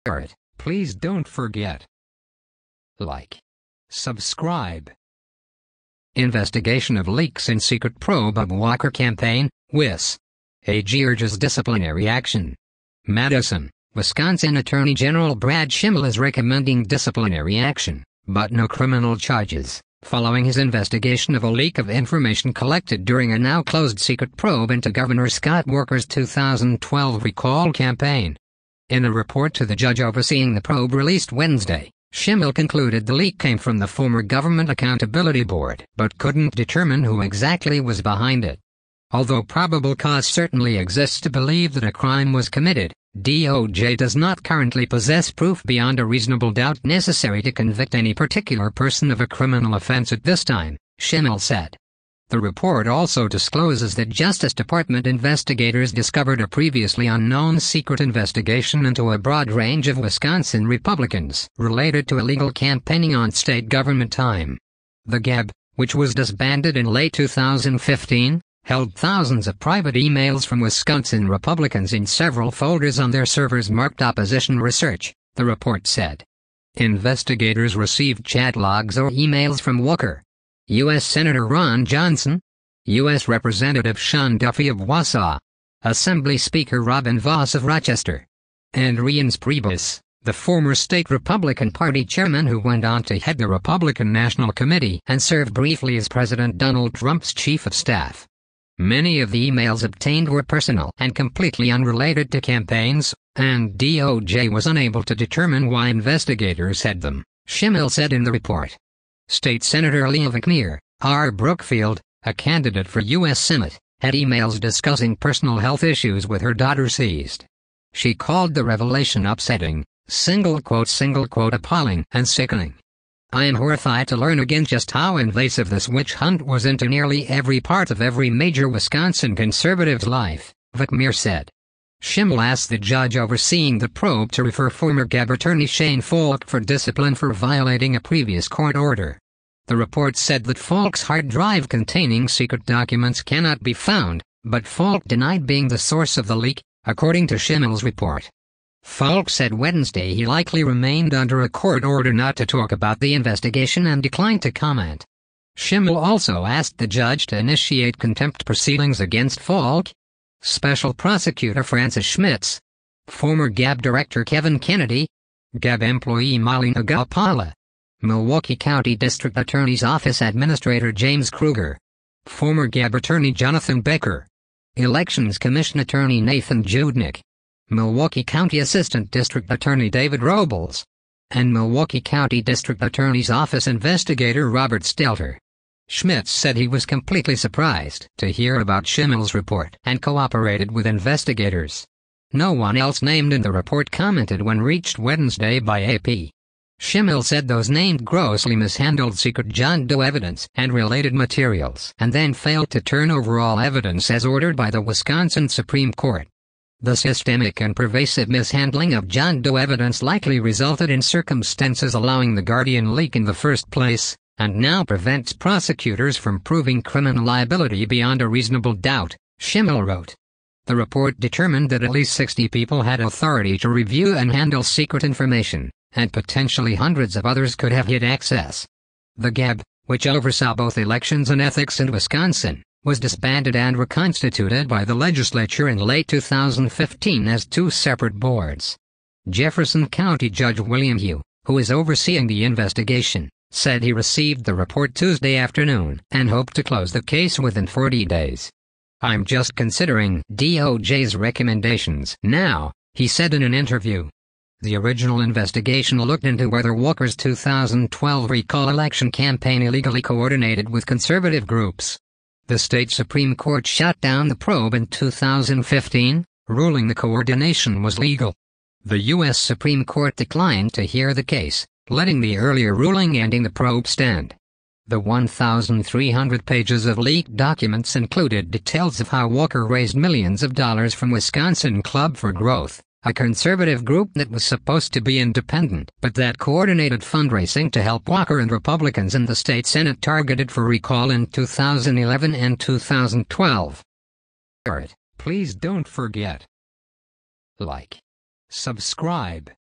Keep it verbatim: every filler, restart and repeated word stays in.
it. Please don't forget. Like. Subscribe. Investigation of leaks in secret probe of Walker campaign, Wis A G urges disciplinary action. Madison, Wisconsin Attorney General Brad Schimel is recommending disciplinary action, but no criminal charges, following his investigation of a leak of information collected during a now-closed secret probe into Governor Scott Walker's two thousand twelve recall campaign. In a report to the judge overseeing the probe released Wednesday, Schimel concluded the leak came from the former Government Accountability Board, but couldn't determine who exactly was behind it. Although probable cause certainly exists to believe that a crime was committed, D O J does not currently possess proof beyond a reasonable doubt necessary to convict any particular person of a criminal offense at this time, Schimel said. The report also discloses that Justice Department investigators discovered a previously unknown secret investigation into a broad range of Wisconsin Republicans related to illegal campaigning on state government time. The G A B, which was disbanded in late two thousand fifteen, held thousands of private emails from Wisconsin Republicans in several folders on their servers marked opposition research, the report said. Investigators received chat logs or emails from Walker, U S Senator Ron Johnson, U S Representative Sean Duffy of Wausau, Assembly Speaker Robin Vos of Rochester, and Reince Priebus, the former state Republican Party chairman who went on to head the Republican National Committee and served briefly as President Donald Trump's chief of staff. Many of the emails obtained were personal and completely unrelated to campaigns, and D O J was unable to determine why investigators had them, Schimel said in the report. State Senator Leah Vukmir, R. Brookfield, a candidate for U S Senate, had emails discussing personal health issues with her daughter seized. She called the revelation upsetting, single quote single quote appalling and sickening. I am horrified to learn again just how invasive this witch hunt was into nearly every part of every major Wisconsin conservative's life, Vukmir said. Schimel asked the judge overseeing the probe to refer former G A B attorney Shane Falk for discipline for violating a previous court order. The report said that Falk's hard drive containing secret documents cannot be found, but Falk denied being the source of the leak, according to Schimel's report. Falk said Wednesday he likely remained under a court order not to talk about the investigation and declined to comment. Schimel also asked the judge to initiate contempt proceedings against Falk, Special Prosecutor Francis Schmitz, former G A B Director Kevin Kennedy, G A B employee Molly Nagapala, Milwaukee County District Attorney's Office Administrator James Kruger, former G A B Attorney Jonathan Becker, Elections Commission Attorney Nathan Judnick, Milwaukee County Assistant District Attorney David Robles, and Milwaukee County District Attorney's Office Investigator Robert Stelter. Schmitz said he was completely surprised to hear about Schimel's report and cooperated with investigators. No one else named in the report commented when reached Wednesday by A P. Schimel said those named grossly mishandled secret John Doe evidence and related materials and then failed to turn over all evidence as ordered by the Wisconsin Supreme Court. The systemic and pervasive mishandling of John Doe evidence likely resulted in circumstances allowing the Guardian leak in the first place, and now prevents prosecutors from proving criminal liability beyond a reasonable doubt, Schimel wrote. The report determined that at least sixty people had authority to review and handle secret information, and potentially hundreds of others could have had access. The G A B, which oversaw both elections and ethics in Wisconsin, was disbanded and reconstituted by the legislature in late two thousand fifteen as two separate boards. Jefferson County Judge William Hugh, who is overseeing the investigation, said he received the report Tuesday afternoon and hoped to close the case within forty days. I'm just considering D O J's recommendations now, he said in an interview. The original investigation looked into whether Walker's two thousand twelve recall election campaign illegally coordinated with conservative groups. The state Supreme Court shut down the probe in two thousand fifteen, ruling the coordination was legal. The U S Supreme Court declined to hear the case, letting the earlier ruling ending the probe stand. The one thousand three hundred pages of leaked documents included details of how Walker raised millions of dollars from Wisconsin Club for Growth, a conservative group that was supposed to be independent but that coordinated fundraising to help Walker and Republicans in the state Senate targeted for recall in two thousand eleven and two thousand twelve. Please don't forget. Like. Subscribe.